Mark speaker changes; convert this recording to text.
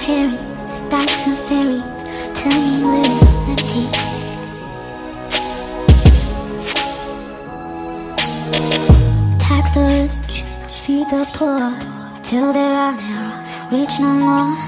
Speaker 1: herrings, dykes and ferries, turning lyrics empty. Tax the rich, feed the poor, till there are narrow, rich no more.